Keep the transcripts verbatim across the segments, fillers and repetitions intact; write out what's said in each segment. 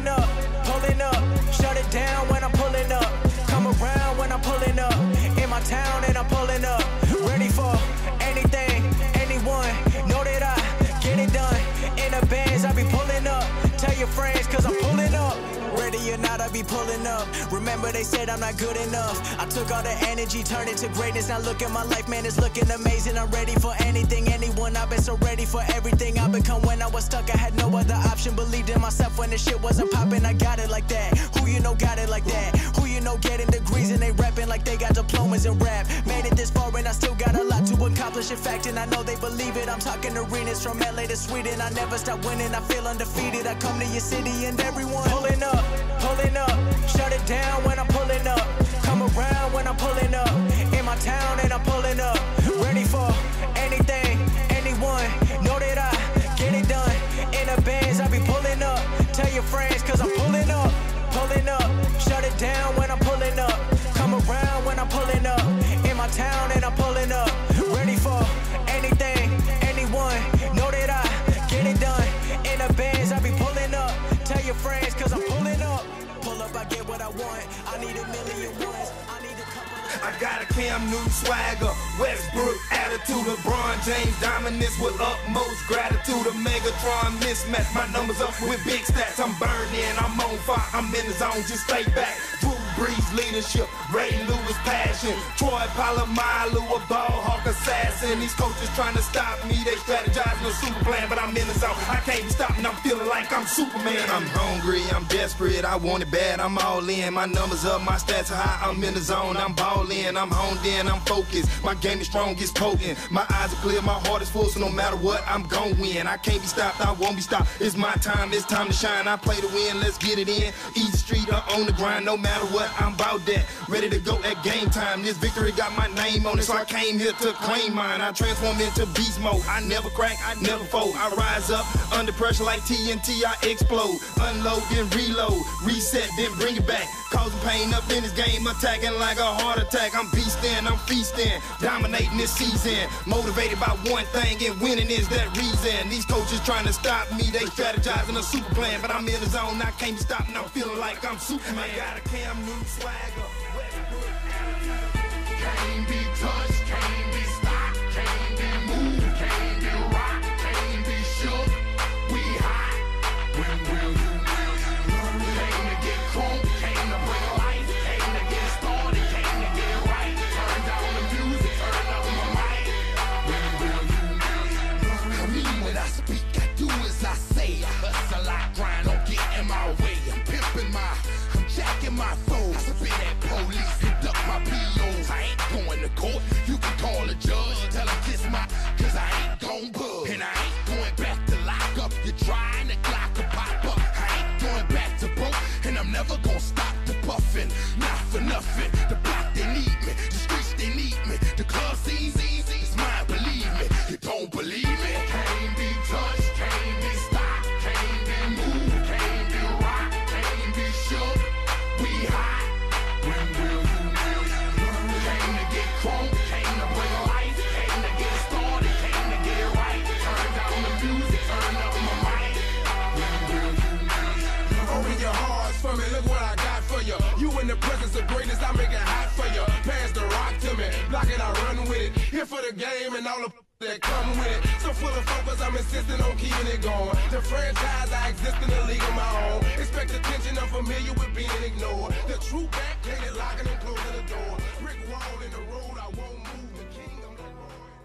pulling up, pulling up. Shut it down when I'm pulling up. Come around when I'm pulling up. In my town and I'm pulling up. Ready for anything, anyone. Know that I get it done. In the bands, I be pulling up. Tell your friends, cause I'm pulling up. Ready or not, I be pulling up. Remember they said I'm not good enough. I took all the energy, turned it to greatness. Now look at my life, man, it's looking amazing. I'm ready for anything, anyone. I've been so ready for everything I become. When I was stuck, I had no other option. Believed in myself when the shit wasn't popping. I got it like that. Who you know got it like that? Who you know getting degrees and they rapping like they got diplomas in rap? Made it this far and I still got a lot to accomplish. In fact, and I know they believe it. I'm talking arenas from L A to Sweden. I never stop winning, I feel undefeated. I come to your city and everyone pulling up, pulling up. Shut it down when I'm pulling up. Come around when I'm pulling up. In my town and I'm pulling up. Ready for anything, anyone. Know that I get it done. In the bands, I be pulling up. Tell your friends, cause I'm pulling up, pulling up. Shut it down when I'm pulling up. Come around when I'm pulling up. In my town and I'm pulling up. Ready for anything, anyone. Know that I get it done. In the bands, I be pulling up. Tell your friends, cause I'm pulling up. Pull up, I get what I want. I need a million ones. I need a couple of... I got a Cam Newton swagger, Westbrook attitude, LeBron James dominance with utmost gratitude. A Megatron mismatch, my numbers up with big stats. I'm burning, I'm on fire, I'm in the zone, just stay back. Drew Brees leadership, Ray Lewis passion, Troy Polamalu a ball hawk assassin. These coaches trying to stop me, they strategizing a super plan, but I'm in the zone. I can't be stopping, I'm feeling like I'm Superman. I'm hungry, I'm desperate, I want it bad, I'm all in. My numbers up, my stats are high, I'm in the zone, I'm ballin', I'm honed in, I'm focused. My game is strong, it's potent. My eyes are clear, my heart is full, so no matter what, I'm gon' win. I can't be stopped, I won't be stopped. It's my time, it's time to shine. I play to win, let's get it in. Easy street or on the grind, no matter what, I'm about that. Ready to go at game time. This victory got my name on it, so I came here to claim mine. I transform into beast mode. I never crack, I never fold. I rise up under pressure like T N T, I explode. Unload, then reload. Reset, then bring it back. Causing pain up in this game, attacking like a heart attack. I'm beastin', I'm feasting, dominating this season. Motivated by one thing, and winning is that reason. These coaches trying to stop me, they strategizing a super plan, but I'm in the zone, I can't be stopped, and I'm feeling like I'm Superman. I got a Cam Newton swagger, Westbrook attitude. Can't be touched, can't be stopped, can't be moved, can't be rocked, can't be shook. We hot. When will you, will you learn? Came to get crunk, came to bring life, came to get started, came to get right. Turn down the music, turn up my mic. When will you, will you learn? I mean when I speak, I do as I say. I hustle, I grind, don't get in my way. I'm pimping my, I'm jacking my foes. I spit at police and duck my P Os. I ain't going to court, you can call a judge. Tell him kiss my, cause I ain't gon' bug. And I ain't going back to lock up. You're trying to clock a pop up. I ain't going back to broke, and I'm never gonna stop the puffin'. Not for nothing. The block, they need me. The streets, they need me. The club scene's easy. It's mine, believe me. You don't believe me? Can't be touched, can't be stopped, can't be moved, can't be rocked, can't be shook. We hot. When will you, will you learn? Came to get crunk, came to bring life, came to get started, came to get right. Turn down the music, turn up my mic. When will you, will you learn? Open your hearts for me, look what I got for you. You in the presence of greatness, I make it hot for you. Pass the rock to me, block it, I run with it. Here for the game and all the that come with it. So full of focus, I'm insisting on keeping it going. The franchise, I exist in the league of my own. Expect attention, I'm familiar with being ignored. The true back, painted, locking and closing the door. Brick wall in the road, I won't move. The kingdom, the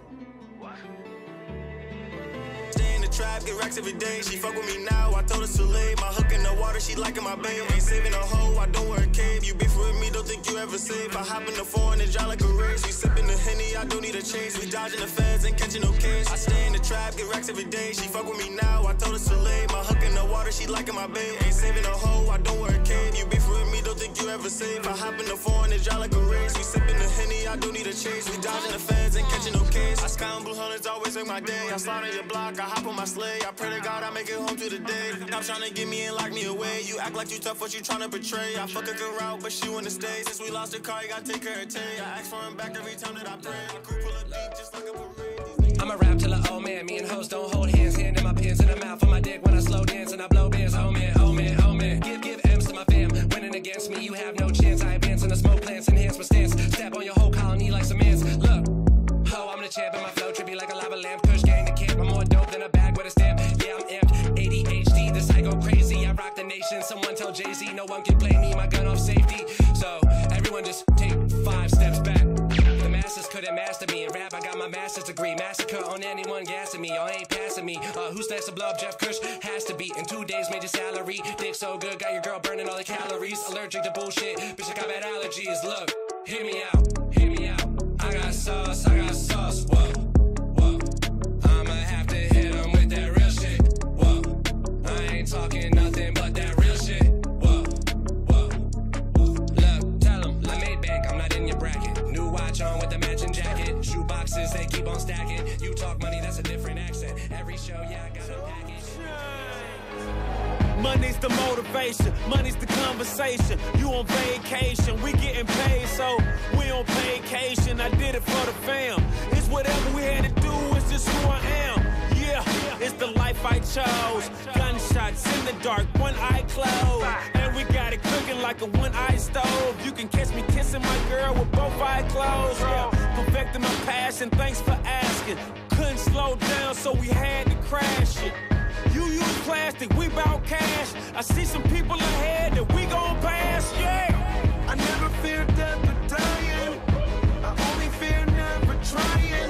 Lord. Stay in the trap, get racks every day. She fuck with me now, I told her to lay. My hook in the water, she liking my babe. Ain't saving a hoe, I don't wear a cave. You beef with me, don't think you ever save. I hop in the foreign and drive like a race. We sipping the Henny, I don't need a chase. We dodging the feds and catching no case. I stay in the trap, get racks every day. She fuck with me now, I told her to lay. My hook in the water, she liking my babe. Ain't saving a hoe, I don't wear a cave. You beef with me, don't think you ever save. I hop in the foreign and drive like a race. We sipping the Henny, I don't need a chase. We dodging the feds and catching no case. I sky on blue hunters, always make my day. I slide on your block, I hop on my sleigh. I pray to God I make it home to the day. Stop trying to get me and lock me away. You act like you tough, what you trying to betray. I fuck a good route, but she wanna stay. Since we lost the car, you gotta take care of Tay. I ask for him back every time that I pray. The crew pull up deep, just like a parade. I'm a rap till a old man. Me and hoes don't hold hands. Hand in my pants in the mouth for my dick when I slow dance and I blow bands. Oh man, oh man, oh man. Get crazy. No one can blame me, my gun off safety. So everyone just take five steps back. The masses couldn't master me. In rap, I got my master's degree. Massacre on anyone gassing me. Y'all ain't passing me. Uh, who's next to blow up Jeff Kush? Has to be. In two days, made your salary. Dick so good, got your girl burning all the calories. Allergic to bullshit, bitch, I got bad allergies. Look, hear me out, hear me out. I got sauce, I got sauce. Whoa, whoa. I'ma have to hit them with that real shit. Whoa, I ain't talking nothing but that real shit. Whoa, whoa. Look, tell them, I made bank, I'm not in your bracket. New watch on with the matching jacket. Shoe boxes, they keep on stacking. You talk money, that's a different accent. Every show, yeah, I got a package. Money's the motivation, money's the conversation. You on vacation, we getting paid, so we on vacation. I did it for the fam. It's whatever we had to do, it's just who I am. Yeah, it's the life I chose. Gunshots in the dark, one eye closed. And we got it cooking like a one-eye stove. You can catch me kissing my girl with both eyes closed. Yeah, perfecting my passion, thanks for asking. Couldn't slow down, so we had to crash it. You use plastic, we bout cash. I see some people ahead that we gon' pass, yeah. I never fear death or dying. I only fear never trying.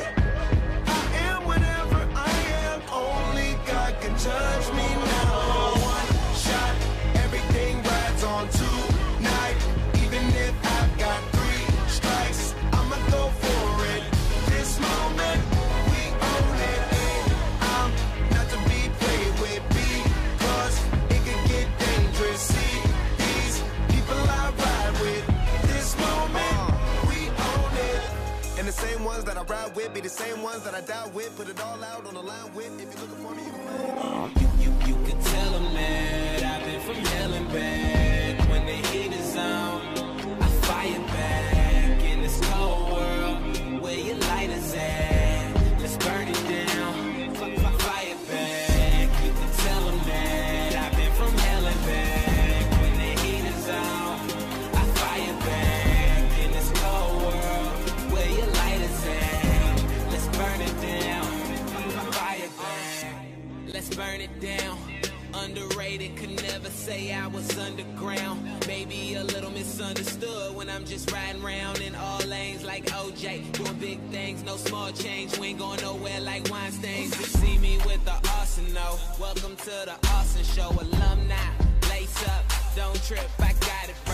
I am whatever I am. Only God can judge me now. One shot, everything rides on tonight. Even if I've got three strikes, I'ma go for it. This moment, we own it. And I'm not to be played with, because it can get dangerous. See these people I ride with. This moment, we own it. And the same ones that I ride with be the same ones that I die with. Put it all out on the line with. If you're looking for me, you can You, you, you can tell them that I've been from hell and back. When the heat is on, I fire back. In this cold world, where your light is at, let's burn it down. F- f- fire back. You can tell them that I've been from hell and back. When the heat is on, I fire back. In this cold world, where your light is at, let's burn it down. F- fire back. Let's burn it down. Underrated, could never say I was underground. Maybe a little misunderstood when I'm just riding around in all lanes like O J. Doing big things, no small change. We ain't going nowhere like Weinstein's. You see me with the Arsenal. Welcome to the Austin Show. Alumni, lace up, don't trip, I got it.